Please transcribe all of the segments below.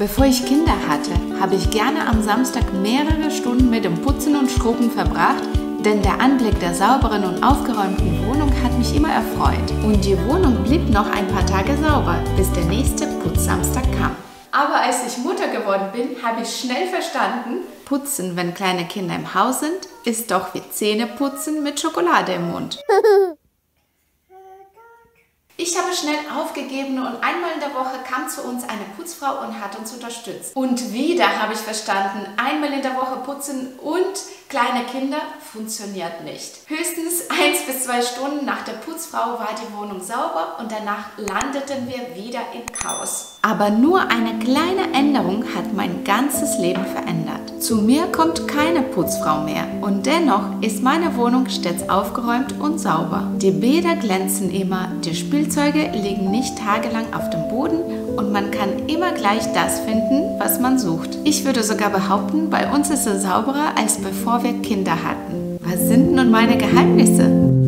Bevor ich Kinder hatte, habe ich gerne am Samstag mehrere Stunden mit dem Putzen und Schrubben verbracht, denn der Anblick der sauberen und aufgeräumten Wohnung hat mich immer erfreut. Und die Wohnung blieb noch ein paar Tage sauber, bis der nächste Putzsamstag kam. Aber als ich Mutter geworden bin, habe ich schnell verstanden, Putzen, wenn kleine Kinder im Haus sind, ist doch wie Zähneputzen mit Schokolade im Mund. Ich habe schnell aufgegeben und einmal in der Woche kam zu uns eine Putzfrau und hat uns unterstützt. Und wieder habe ich verstanden, einmal in der Woche putzen und kleine Kinder funktioniert nicht. Höchstens 1 bis 2 Stunden nach der Putzfrau war die Wohnung sauber und danach landeten wir wieder im Chaos. Aber nur eine kleine Änderung hat mein ganzes Leben verändert. Zu mir kommt keine Putzfrau mehr und dennoch ist meine Wohnung stets aufgeräumt und sauber. Die Bäder glänzen immer, die Spielzeuge liegen nicht tagelang auf dem Boden und man kann immer gleich das finden, was man sucht. Ich würde sogar behaupten, bei uns ist es sauberer, als bevor wir Kinder hatten. Was sind nun meine Geheimnisse?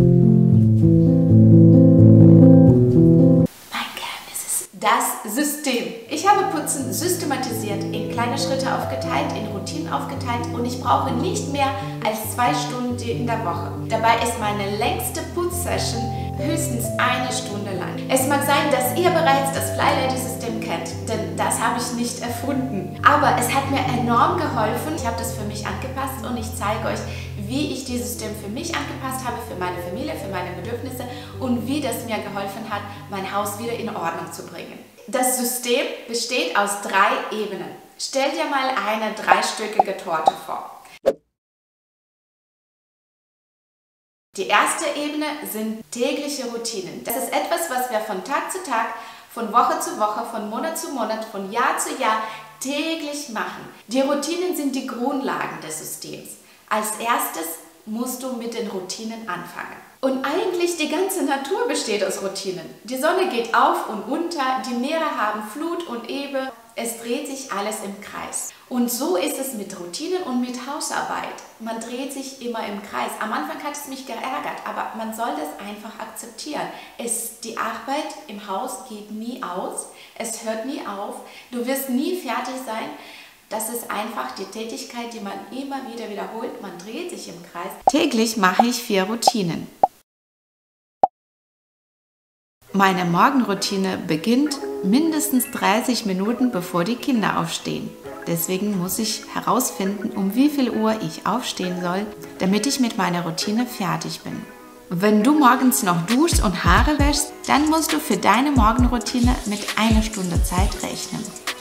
Das System. Ich habe Putzen systematisiert, in kleine Schritte aufgeteilt, in Routinen aufgeteilt und ich brauche nicht mehr als 2 Stunden in der Woche. Dabei ist meine längste Putzsession höchstens 1 Stunde lang. Es mag sein, dass ihr bereits das Fly-Lady-System kennt, denn das habe ich nicht erfunden. Aber es hat mir enorm geholfen. Ich habe das für mich angepasst und ich zeige euch, wie ich dieses System für mich angepasst habe, für meine Familie, für meine Bedürfnisse und wie das mir geholfen hat, mein Haus wieder in Ordnung zu bringen. Das System besteht aus 3 Ebenen. Stell dir mal eine 3-stöckige Torte vor. Die erste Ebene sind tägliche Routinen. Das ist etwas, was wir von Tag zu Tag, von Woche zu Woche, von Monat zu Monat, von Jahr zu Jahr täglich machen. Die Routinen sind die Grundlagen des Systems. Als erstes musst du mit den Routinen anfangen. Und eigentlich die ganze Natur besteht aus Routinen. Die Sonne geht auf und unter, die Meere haben Flut und Ebbe. Es dreht sich alles im Kreis. Und so ist es mit Routinen und mit Hausarbeit. Man dreht sich immer im Kreis. Am Anfang hat es mich geärgert, aber man soll das einfach akzeptieren. Die Arbeit im Haus geht nie aus, es hört nie auf, du wirst nie fertig sein. Das ist einfach die Tätigkeit, die man immer wieder wiederholt. Man dreht sich im Kreis. Täglich mache ich 4 Routinen. Meine Morgenroutine beginnt mindestens 30 Minuten, bevor die Kinder aufstehen. Deswegen muss ich herausfinden, um wie viel Uhr ich aufstehen soll, damit ich mit meiner Routine fertig bin. Wenn du morgens noch duschst und Haare wäschst, dann musst du für deine Morgenroutine mit 1 Stunde Zeit rechnen.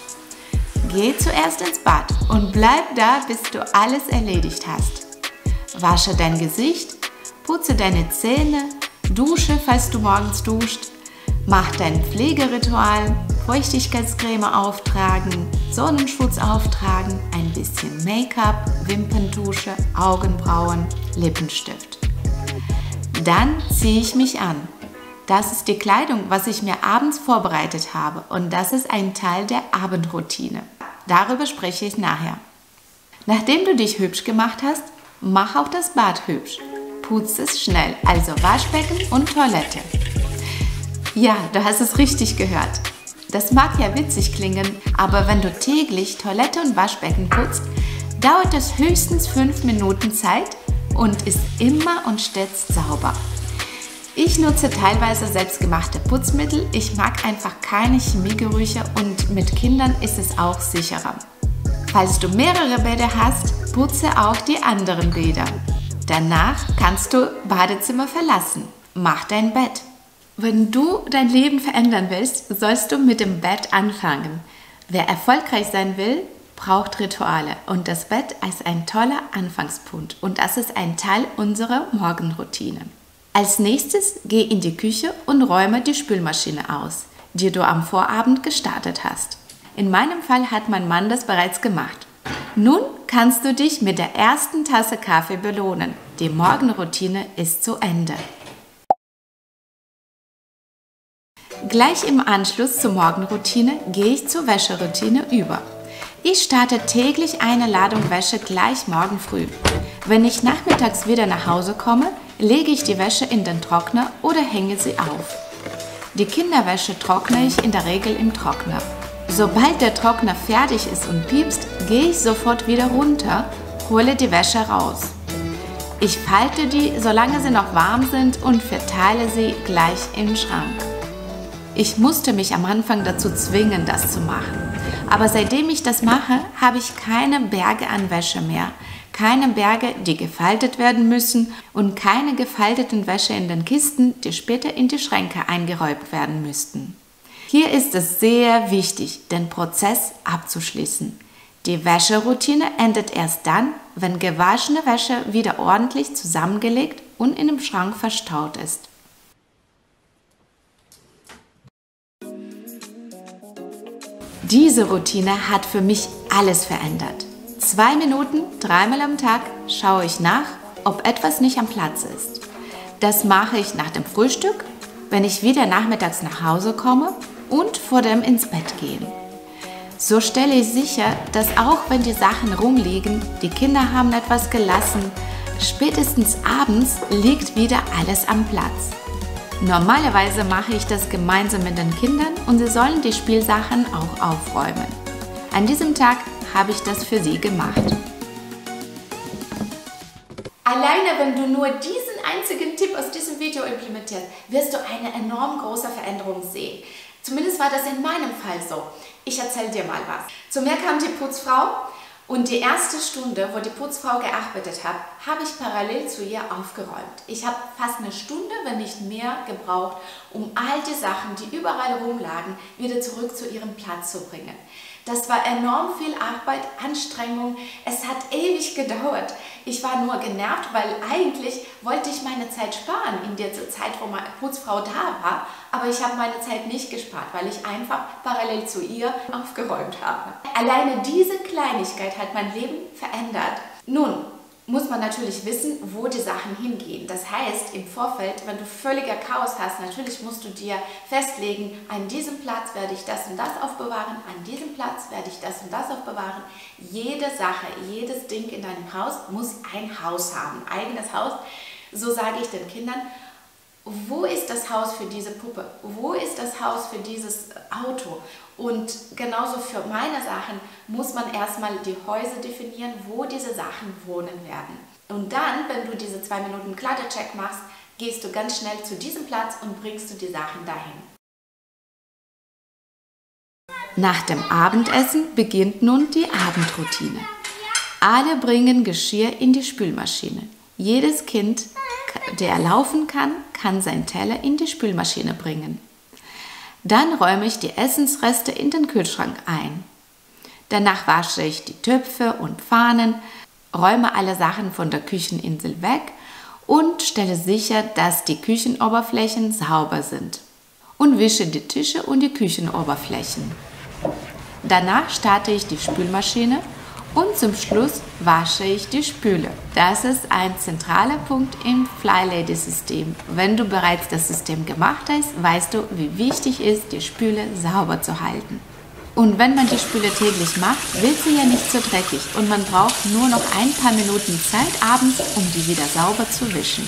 Geh zuerst ins Bad und bleib da, bis du alles erledigt hast. Wasche dein Gesicht, putze deine Zähne, dusche, falls du morgens duscht, mach dein Pflegeritual, Feuchtigkeitscreme auftragen, Sonnenschutz auftragen, ein bisschen Make-up, Wimperntusche, Augenbrauen, Lippenstift. Dann ziehe ich mich an. Das ist die Kleidung, was ich mir abends vorbereitet habe und das ist ein Teil der Abendroutine. Darüber spreche ich nachher. Nachdem du dich hübsch gemacht hast, mach auch das Bad hübsch. Putz es schnell, also Waschbecken und Toilette. Ja, du hast es richtig gehört. Das mag ja witzig klingen, aber wenn du täglich Toilette und Waschbecken putzt, dauert es höchstens 5 Minuten Zeit und ist immer und stets sauber. Ich nutze teilweise selbstgemachte Putzmittel. Ich mag einfach keine Chemiegerüche und mit Kindern ist es auch sicherer. Falls du mehrere Bäder hast, putze auch die anderen Bäder. Danach kannst du Badezimmer verlassen. Mach dein Bett. Wenn du dein Leben verändern willst, sollst du mit dem Bett anfangen. Wer erfolgreich sein will, braucht Rituale und das Bett ist ein toller Anfangspunkt und das ist ein Teil unserer Morgenroutine. Als nächstes geh in die Küche und räume die Spülmaschine aus, die du am Vorabend gestartet hast. In meinem Fall hat mein Mann das bereits gemacht. Nun kannst du dich mit der ersten Tasse Kaffee belohnen. Die Morgenroutine ist zu Ende. Gleich im Anschluss zur Morgenroutine gehe ich zur Wäscheroutine über. Ich starte täglich eine Ladung Wäsche gleich morgen früh. Wenn ich nachmittags wieder nach Hause komme, lege ich die Wäsche in den Trockner oder hänge sie auf. Die Kinderwäsche trockne ich in der Regel im Trockner. Sobald der Trockner fertig ist und piepst, gehe ich sofort wieder runter, hole die Wäsche raus. Ich falte die, solange sie noch warm sind und verteile sie gleich im Schrank. Ich musste mich am Anfang dazu zwingen, das zu machen. Aber seitdem ich das mache, habe ich keine Berge an Wäsche mehr. Keine Berge, die gefaltet werden müssen und keine gefalteten Wäsche in den Kisten, die später in die Schränke eingeräumt werden müssten. Hier ist es sehr wichtig, den Prozess abzuschließen. Die Wäscheroutine endet erst dann, wenn gewaschene Wäsche wieder ordentlich zusammengelegt und in dem Schrank verstaut ist. Diese Routine hat für mich alles verändert. 2 Minuten, 3-mal am Tag schaue ich nach, ob etwas nicht am Platz ist. Das mache ich nach dem Frühstück, wenn ich wieder nachmittags nach Hause komme und vor dem ins Bett gehen. So stelle ich sicher, dass auch wenn die Sachen rumliegen, die Kinder haben etwas gelassen, spätestens abends liegt wieder alles am Platz. Normalerweise mache ich das gemeinsam mit den Kindern und sie sollen die Spielsachen auch aufräumen. An diesem Tag habe ich das für sie gemacht. Alleine wenn du nur diesen einzigen Tipp aus diesem Video implementierst, wirst du eine enorm große Veränderung sehen. Zumindest war das in meinem Fall so. Ich erzähle dir mal was. Zu mir kam die Putzfrau und die erste Stunde, wo die Putzfrau gearbeitet hat, habe ich parallel zu ihr aufgeräumt. Ich habe fast eine Stunde, wenn nicht mehr, gebraucht, um all die Sachen, die überall rumlagen, wieder zurück zu ihrem Platz zu bringen. Das war enorm viel Arbeit, Anstrengung. Es hat ewig gedauert. Ich war nur genervt, weil eigentlich wollte ich meine Zeit sparen in der Zeit, wo meine Putzfrau da war. Aber ich habe meine Zeit nicht gespart, weil ich einfach parallel zu ihr aufgeräumt habe. Alleine diese Kleinigkeit hat mein Leben verändert. Nun muss man natürlich wissen, wo die Sachen hingehen. Das heißt, im Vorfeld, wenn du völliger Chaos hast, natürlich musst du dir festlegen, an diesem Platz werde ich das und das aufbewahren, an diesem Platz werde ich das und das aufbewahren. Jede Sache, jedes Ding in deinem Haus muss ein Haus haben, ein eigenes Haus. So sage ich den Kindern, wo ist das Haus für diese Puppe? Wo ist das Haus für dieses Auto? Und genauso für meine Sachen muss man erstmal die Häuser definieren, wo diese Sachen wohnen werden. Und dann, wenn du diese 2 Minuten Kleidercheck machst, gehst du ganz schnell zu diesem Platz und bringst du die Sachen dahin. Nach dem Abendessen beginnt nun die Abendroutine. Alle bringen Geschirr in die Spülmaschine. Jedes Kind, der laufen kann, kann sein Teller in die Spülmaschine bringen. Dann räume ich die Essensreste in den Kühlschrank ein. Danach wasche ich die Töpfe und Pfannen, räume alle Sachen von der Kücheninsel weg und stelle sicher, dass die Küchenoberflächen sauber sind. Und wische die Tische und die Küchenoberflächen. Danach starte ich die Spülmaschine und zum Schluss wasche ich die Spüle. Das ist ein zentraler Punkt im Fly-Lady-System. Wenn du bereits das System gemacht hast, weißt du, wie wichtig es ist, die Spüle sauber zu halten. Und wenn man die Spüle täglich macht, wird sie ja nicht so dreckig und man braucht nur noch ein paar Minuten Zeit abends, um die wieder sauber zu wischen.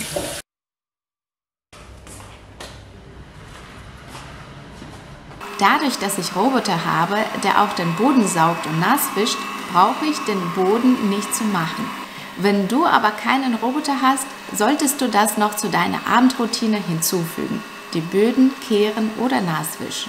Dadurch, dass ich Roboter habe, der auch den Boden saugt und nass wischt, brauche ich den Boden nicht zu machen. Wenn du aber keinen Roboter hast, solltest du das noch zu deiner Abendroutine hinzufügen. Die Böden kehren oder nass wischen.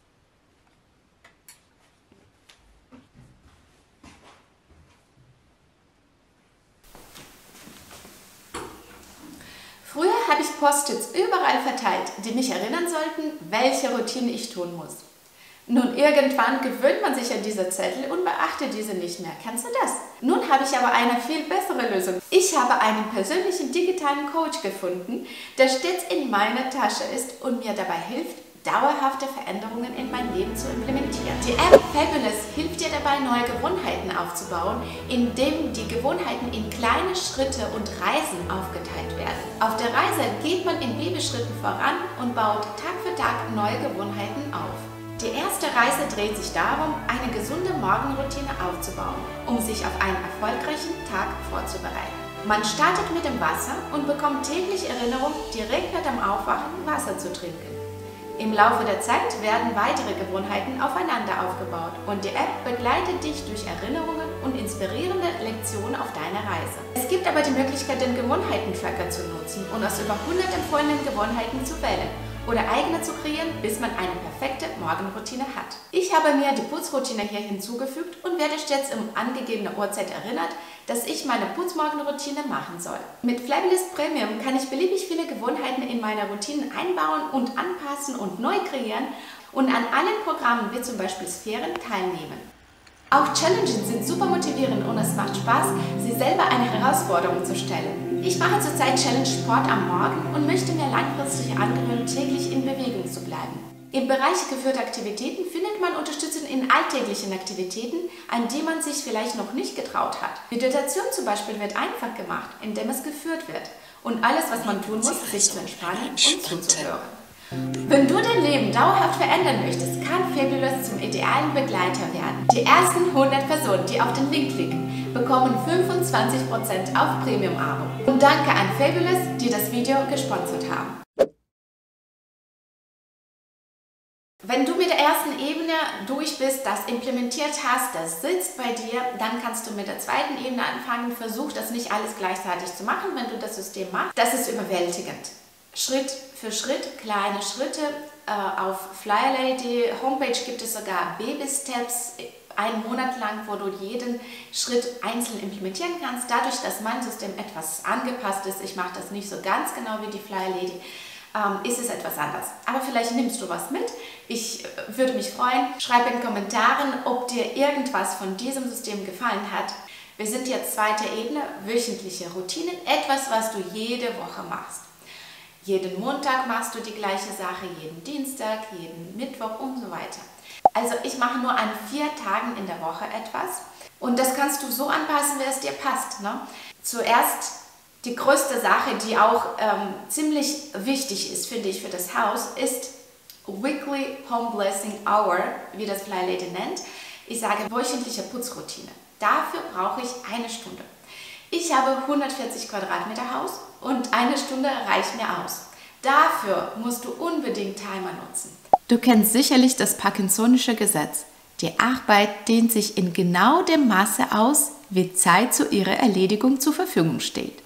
Früher habe ich Post-its überall verteilt, die mich erinnern sollten, welche Routine ich tun muss. Nun, irgendwann gewöhnt man sich an diese Zettel und beachtet diese nicht mehr. Kennst du das? Nun habe ich aber eine viel bessere Lösung. Ich habe einen persönlichen digitalen Coach gefunden, der stets in meiner Tasche ist und mir dabei hilft, dauerhafte Veränderungen in mein Leben zu implementieren. Die App Fabulous hilft dir dabei, neue Gewohnheiten aufzubauen, indem die Gewohnheiten in kleine Schritte und Reisen aufgeteilt werden. Auf der Reise geht man in Babyschritten voran und baut Tag für Tag neue Gewohnheiten auf. Die erste Reise dreht sich darum, eine gesunde Morgenroutine aufzubauen, um sich auf einen erfolgreichen Tag vorzubereiten. Man startet mit dem Wasser und bekommt täglich Erinnerung, direkt nach dem Aufwachen Wasser zu trinken. Im Laufe der Zeit werden weitere Gewohnheiten aufeinander aufgebaut und die App begleitet dich durch Erinnerungen und inspirierende Lektionen auf deiner Reise. Es gibt aber die Möglichkeit, den Gewohnheiten-Tracker zu nutzen und aus über 100 empfohlenen Gewohnheiten zu wählen oder eigene zu kreieren, bis man eine perfekte Morgenroutine hat. Ich habe mir die Putzroutine hier hinzugefügt und werde stets um angegebene Uhrzeit erinnert, dass ich meine Putzmorgenroutine machen soll. Mit Flyblist Premium kann ich beliebig viele Gewohnheiten in meine Routinen einbauen und anpassen und neu kreieren und an allen Programmen wie zum Beispiel Sphären teilnehmen. Auch Challenges sind super motivierend und es macht Spaß, sie selber eine Herausforderung zu stellen. Ich mache zurzeit Challenge Sport am Morgen und möchte mir langfristig angewöhnen, täglich in Bewegung zu bleiben. Im Bereich geführte Aktivitäten findet man Unterstützung in alltäglichen Aktivitäten, an die man sich vielleicht noch nicht getraut hat. Meditation zum Beispiel wird einfach gemacht, indem es geführt wird. Und alles, was man tun muss, ist sich zu entspannen und zuzuhören. Wenn du dein Leben dauerhaft verändern möchtest, kann Fabulous zum idealen Begleiter werden. Die ersten 100 Personen, die auf den Link klicken, bekommen 25% auf Premium-Abo. Und danke an Fabulous, die das Video gesponsert haben. Wenn du mit der ersten Ebene durch bist, das implementiert hast, das sitzt bei dir, dann kannst du mit der zweiten Ebene anfangen. Versuch das nicht alles gleichzeitig zu machen, wenn du das System machst. Das ist überwältigend. Schritt für Schritt, kleine Schritte. Auf FlyerLady Homepage gibt es sogar Baby-Steps, einen Monat lang, wo du jeden Schritt einzeln implementieren kannst. Dadurch, dass mein System etwas angepasst ist, ich mache das nicht so ganz genau wie die FlyerLady, ist es etwas anders. Aber vielleicht nimmst du was mit. Ich würde mich freuen. Schreib in den Kommentaren, ob dir irgendwas von diesem System gefallen hat. Wir sind jetzt zweite Ebene, wöchentliche Routinen, etwas, was du jede Woche machst. Jeden Montag machst du die gleiche Sache, jeden Dienstag, jeden Mittwoch und so weiter. Also ich mache nur an 4 Tagen in der Woche etwas und das kannst du so anpassen, wie es dir passt, ne? Zuerst die größte Sache, die auch ziemlich wichtig ist, finde ich, für das Haus, ist Weekly Home Blessing Hour, wie das FlyerLady nennt. Ich sage wöchentliche Putzroutine. Dafür brauche ich eine Stunde. Ich habe 140 Quadratmeter Haus und eine Stunde reicht mir aus. Dafür musst du unbedingt Timer nutzen. Du kennst sicherlich das Parkinsonische Gesetz. Die Arbeit dehnt sich in genau dem Maße aus, wie Zeit zu ihrer Erledigung zur Verfügung steht.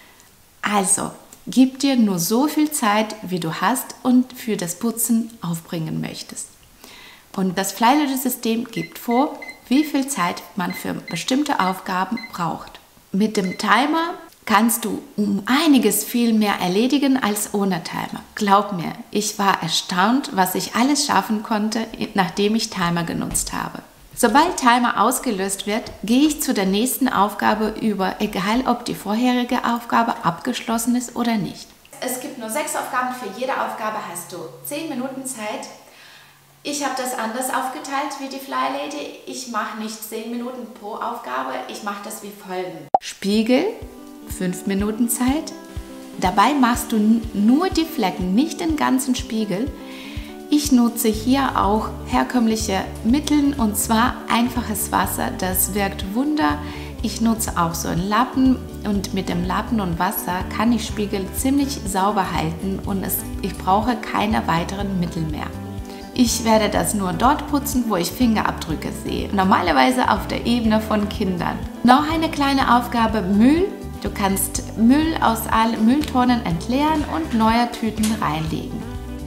Also, gib dir nur so viel Zeit, wie du hast und für das Putzen aufbringen möchtest. Und das FlyerLady-System gibt vor, wie viel Zeit man für bestimmte Aufgaben braucht. Mit dem Timer kannst du um einiges viel mehr erledigen als ohne Timer. Glaub mir, ich war erstaunt, was ich alles schaffen konnte, nachdem ich Timer genutzt habe. Sobald Timer ausgelöst wird, gehe ich zu der nächsten Aufgabe über, egal ob die vorherige Aufgabe abgeschlossen ist oder nicht. Es gibt nur 6 Aufgaben, für jede Aufgabe hast du 10 Minuten Zeit. Ich habe das anders aufgeteilt wie die FlyerLady. Ich mache nicht 10 Minuten pro Aufgabe, ich mache das wie folgen. Spiegel, 5 Minuten Zeit. Dabei machst du nur die Flecken, nicht den ganzen Spiegel. Ich nutze hier auch herkömmliche Mittel und zwar einfaches Wasser, das wirkt Wunder. Ich nutze auch so einen Lappen und mit dem Lappen und Wasser kann ich Spiegel ziemlich sauber halten und ich brauche keine weiteren Mittel mehr. Ich werde das nur dort putzen, wo ich Fingerabdrücke sehe, normalerweise auf der Ebene von Kindern. Noch eine kleine Aufgabe, Müll. Du kannst Müll aus allen Mülltonnen entleeren und neue Tüten reinlegen.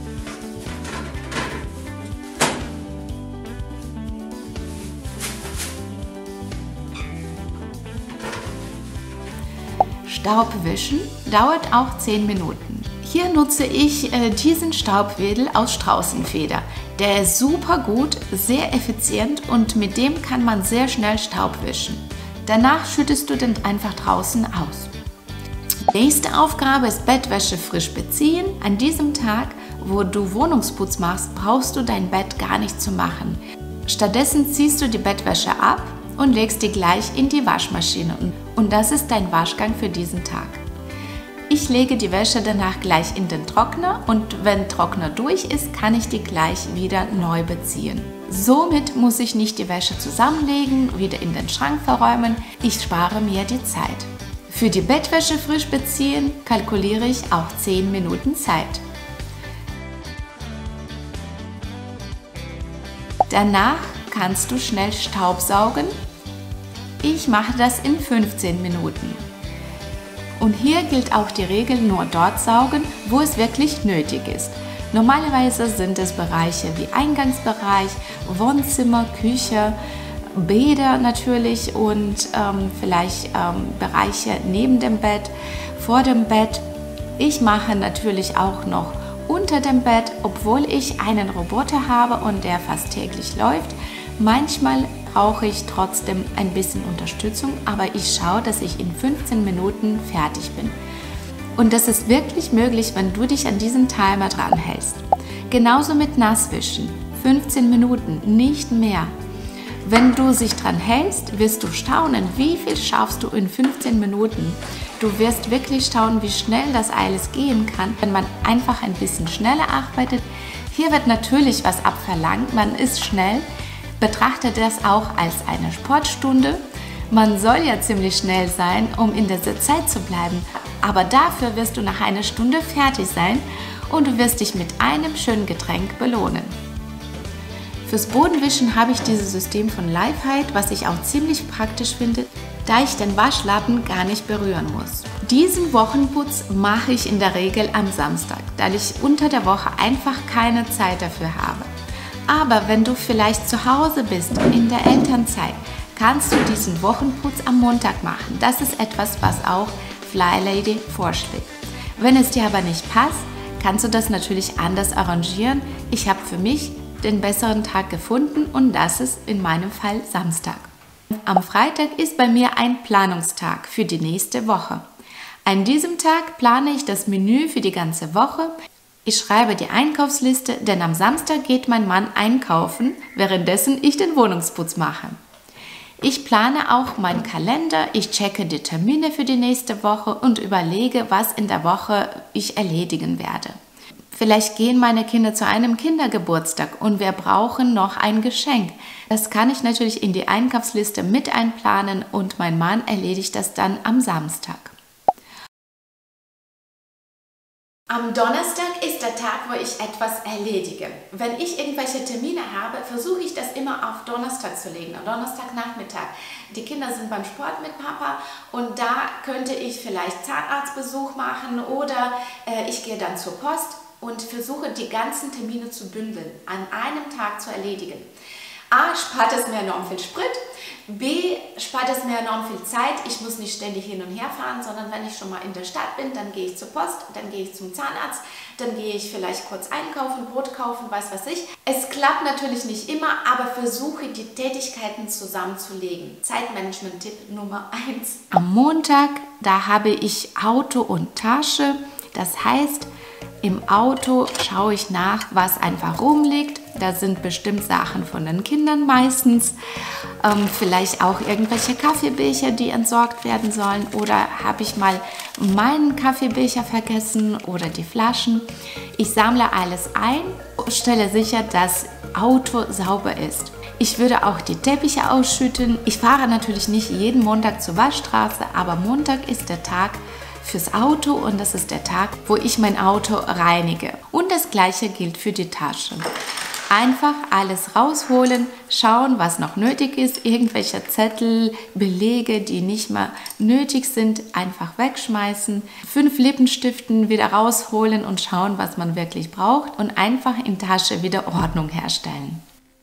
Staubwischen dauert auch 10 Minuten. Hier nutze ich diesen Staubwedel aus Straußenfeder. Der ist super gut, sehr effizient und mit dem kann man sehr schnell Staub wischen. Danach schüttest du den einfach draußen aus. Nächste Aufgabe ist Bettwäsche frisch beziehen. An diesem Tag, wo du Wohnungsputz machst, brauchst du dein Bett gar nicht zu machen. Stattdessen ziehst du die Bettwäsche ab und legst die gleich in die Waschmaschine. Und das ist dein Waschgang für diesen Tag. Ich lege die Wäsche danach gleich in den Trockner und wenn Trockner durch ist, kann ich die gleich wieder neu beziehen. Somit muss ich nicht die Wäsche zusammenlegen, wieder in den Schrank verräumen. Ich spare mir die Zeit. Für die Bettwäsche frisch beziehen kalkuliere ich auch 10 Minuten Zeit. Danach kannst du schnell Staubsaugen. Ich mache das in 15 Minuten. Und hier gilt auch die Regel, nur dort saugen, wo es wirklich nötig ist. Normalerweise sind es Bereiche wie Eingangsbereich, Wohnzimmer, Küche, Bäder natürlich und vielleicht Bereiche neben dem Bett, vor dem Bett. Ich mache natürlich auch noch unter dem Bett, obwohl ich einen Roboter habe und der fast täglich läuft. Manchmal brauche ich trotzdem ein bisschen Unterstützung, aber ich schaue, dass ich in 15 Minuten fertig bin. Und das ist wirklich möglich, wenn du dich an diesen Timer dran hältst. Genauso mit Nasswischen. 15 Minuten, nicht mehr. Wenn du dich dran hältst, wirst du staunen, wie viel schaffst du in 15 Minuten. Du wirst wirklich staunen, wie schnell das alles gehen kann, wenn man einfach ein bisschen schneller arbeitet. Hier wird natürlich was abverlangt, man ist schnell. Betrachte das auch als eine Sportstunde. Man soll ja ziemlich schnell sein, um in dieser Zeit zu bleiben. Aber dafür wirst du nach einer Stunde fertig sein und du wirst dich mit einem schönen Getränk belohnen. Fürs Bodenwischen habe ich dieses System von Lifehide, was ich auch ziemlich praktisch finde, da ich den Waschlappen gar nicht berühren muss. Diesen Wochenputz mache ich in der Regel am Samstag, da ich unter der Woche einfach keine Zeit dafür habe. Aber wenn du vielleicht zu Hause bist, in der Elternzeit, kannst du diesen Wochenputz am Montag machen. Das ist etwas, was auch Fly Lady vorschlägt. Wenn es dir aber nicht passt, kannst du das natürlich anders arrangieren. Ich habe für mich den besseren Tag gefunden und das ist in meinem Fall Samstag. Am Freitag ist bei mir ein Planungstag für die nächste Woche. An diesem Tag plane ich das Menü für die ganze Woche. Ich schreibe die Einkaufsliste, denn am Samstag geht mein Mann einkaufen, währenddessen ich den Wohnungsputz mache. Ich plane auch meinen Kalender, ich checke die Termine für die nächste Woche und überlege, was in der Woche ich erledigen werde. Vielleicht gehen meine Kinder zu einem Kindergeburtstag und wir brauchen noch ein Geschenk. Das kann ich natürlich in die Einkaufsliste mit einplanen und mein Mann erledigt das dann am Samstag. Am Donnerstag ist der Tag, wo ich etwas erledige. Wenn ich irgendwelche Termine habe, versuche ich das immer auf Donnerstag zu legen, am Donnerstagnachmittag. Die Kinder sind beim Sport mit Papa und da könnte ich vielleicht Zahnarztbesuch machen oder ich gehe dann zur Post und versuche die ganzen Termine zu bündeln, an einem Tag zu erledigen. A, spart es mir enorm viel Sprit, B, spart es mir enorm viel Zeit, ich muss nicht ständig hin und her fahren, sondern wenn ich schon mal in der Stadt bin, dann gehe ich zur Post, dann gehe ich zum Zahnarzt, dann gehe ich vielleicht kurz einkaufen, Brot kaufen, weiß was ich. Es klappt natürlich nicht immer, aber versuche die Tätigkeiten zusammenzulegen. Zeitmanagement-Tipp Nummer 1. Am Montag, da habe ich Auto und Tasche, das heißt, im Auto schaue ich nach, was einfach rumliegt. Da sind bestimmt Sachen von den Kindern meistens. Vielleicht auch irgendwelche Kaffeebecher, die entsorgt werden sollen. Oder habe ich mal meinen Kaffeebecher vergessen oder die Flaschen. Ich sammle alles ein und stelle sicher, dass das Auto sauber ist. Ich würde auch die Teppiche ausschütten. Ich fahre natürlich nicht jeden Montag zur Waschstraße, aber Montag ist der Tag fürs Auto und das ist der Tag, wo ich mein Auto reinige. Und das gleiche gilt für die Tasche. Einfach alles rausholen, schauen, was noch nötig ist, irgendwelche Zettel, Belege, die nicht mehr nötig sind, einfach wegschmeißen, 5 Lippenstiften wieder rausholen und schauen, was man wirklich braucht und einfach in Tasche wieder Ordnung herstellen.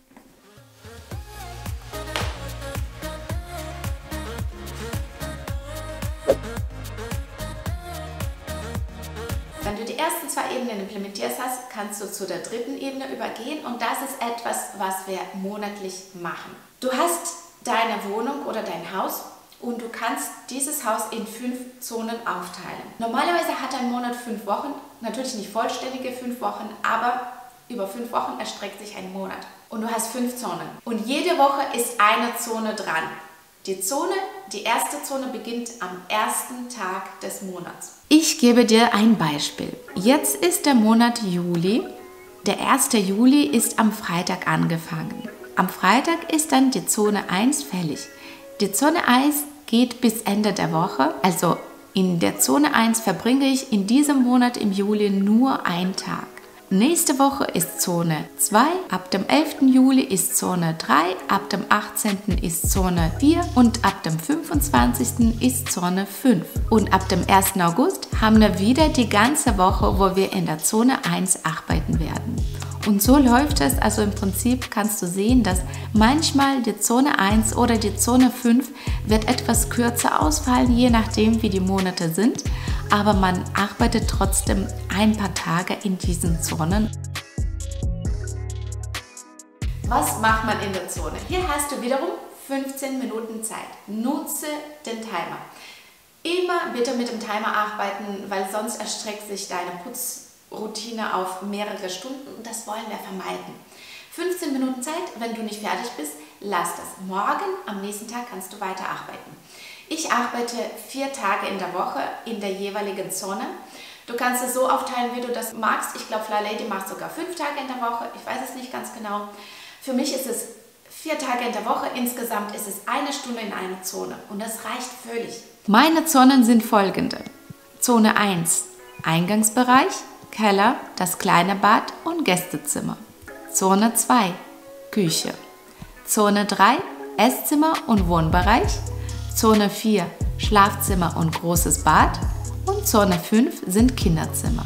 Wenn du die ersten 2 Ebenen implementiert hast, kannst du zu der 3. Ebene übergehen und das ist etwas, was wir monatlich machen. Du hast deine Wohnung oder dein Haus und du kannst dieses Haus in 5 Zonen aufteilen. Normalerweise hat ein Monat 5 Wochen, natürlich nicht vollständige 5 Wochen, aber über 5 Wochen erstreckt sich ein Monat. Und du hast 5 Zonen. Und jede Woche ist eine Zone dran. Die erste Zone beginnt am ersten Tag des Monats. Ich gebe dir ein Beispiel. Jetzt ist der Monat Juli. Der 1. Juli ist am Freitag angefangen. Am Freitag ist dann die Zone 1 fällig. Die Zone 1 geht bis Ende der Woche. Also in der Zone 1 verbringe ich in diesem Monat im Juli nur einen Tag. Nächste Woche ist Zone 2, ab dem 11. Juli ist Zone 3, ab dem 18. ist Zone 4 und ab dem 25. ist Zone 5. Und ab dem 1. August haben wir wieder die ganze Woche, wo wir in der Zone 1 arbeiten werden. Und so läuft es, also im Prinzip kannst du sehen, dass manchmal die Zone 1 oder die Zone 5 wird etwas kürzer ausfallen, je nachdem wie die Monate sind, aber man arbeitet trotzdem ein paar Tage in diesen Zonen. Was macht man in der Zone? Hier hast du wiederum 15 Minuten Zeit. Nutze den Timer. Immer bitte mit dem Timer arbeiten, weil sonst erstreckt sich deine Putzroutine auf mehrere Stunden und das wollen wir vermeiden. 15 Minuten Zeit, wenn du nicht fertig bist, lass das. Morgen, am nächsten Tag kannst du weiterarbeiten. Ich arbeite 4 Tage in der Woche in der jeweiligen Zone. Du kannst es so aufteilen, wie du das magst. Ich glaube, Fly Lady macht sogar 5 Tage in der Woche. Ich weiß es nicht ganz genau. Für mich ist es 4 Tage in der Woche. Insgesamt ist es 1 Stunde in einer Zone. Und das reicht völlig. Meine Zonen sind folgende. Zone 1, Eingangsbereich, Keller, das kleine Bad und Gästezimmer. Zone 2, Küche. Zone 3, Esszimmer und Wohnbereich. Zone 4, Schlafzimmer und großes Bad. Und Zone 5 sind Kinderzimmer.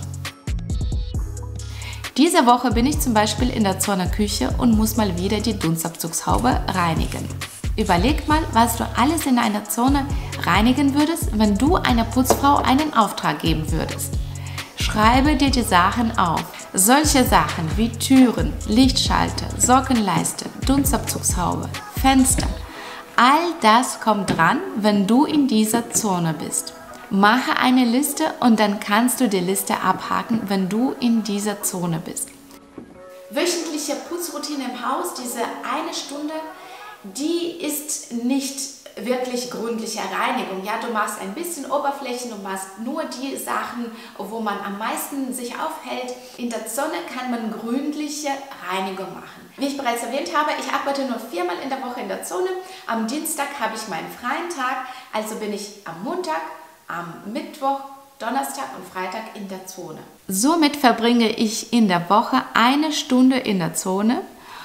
Diese Woche bin ich zum Beispiel in der Zone Küche und muss mal wieder die Dunstabzugshaube reinigen. Überleg mal, was du alles in einer Zone reinigen würdest, wenn du einer Putzfrau einen Auftrag geben würdest. Schreibe dir die Sachen auf. Solche Sachen wie Türen, Lichtschalter, Sockenleiste, Dunstabzugshaube, Fenster. All das kommt dran, wenn du in dieser Zone bist. Mache eine Liste und dann kannst du die Liste abhaken, wenn du in dieser Zone bist. Wöchentliche Putzroutine im Haus, diese 1 Stunde, die ist nicht wirklich gründliche Reinigung. Ja, du machst ein bisschen Oberflächen, du machst nur die Sachen, wo man am meisten sich aufhält. In der Zone kann man gründliche Reinigung machen. Wie ich bereits erwähnt habe, ich arbeite nur 4-mal in der Woche in der Zone. Am Dienstag habe ich meinen freien Tag, also bin ich am Montag, am Mittwoch, Donnerstag und Freitag in der Zone. Somit verbringe ich in der Woche 1 Stunde in der Zone.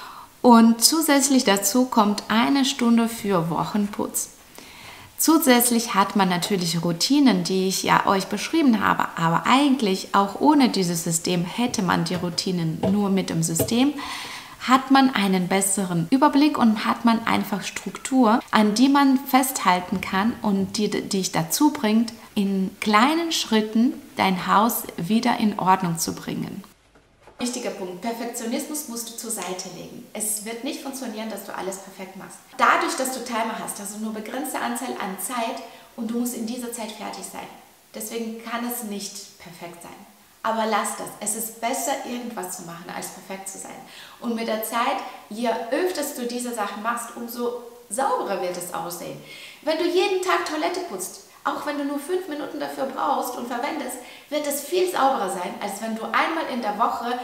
Und zusätzlich dazu kommt 1 Stunde für Wochenputz. Zusätzlich hat man natürlich Routinen, die ich ja euch beschrieben habe, aber eigentlich auch ohne dieses System hätte man die Routinen nur mit dem System, hat man einen besseren Überblick und hat man einfach Struktur, an die man festhalten kann und die dich dazu bringt, in kleinen Schritten dein Haus wieder in Ordnung zu bringen. Wichtiger Punkt, Perfektionismus musst du zur Seite legen. Es wird nicht funktionieren, dass du alles perfekt machst. Dadurch, dass du Timer hast, also nur begrenzte Anzahl an Zeit und du musst in dieser Zeit fertig sein. Deswegen kann es nicht perfekt sein. Aber lass das. Es ist besser, irgendwas zu machen, als perfekt zu sein. Und mit der Zeit, je öfter du diese Sachen machst, umso sauberer wird es aussehen. Wenn du jeden Tag Toilette putzt, auch wenn du nur 5 Minuten dafür brauchst und verwendest, wird es viel sauberer sein, als wenn du einmal in der Woche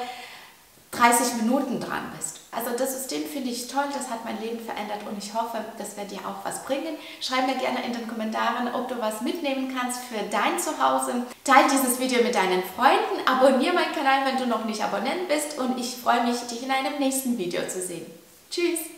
30 Minuten dran bist. Also das System finde ich toll, das hat mein Leben verändert und ich hoffe, das wird dir auch was bringen. Schreib mir gerne in den Kommentaren, ob du was mitnehmen kannst für dein Zuhause. Teile dieses Video mit deinen Freunden, abonniere meinen Kanal, wenn du noch nicht Abonnent bist und ich freue mich, dich in einem nächsten Video zu sehen. Tschüss!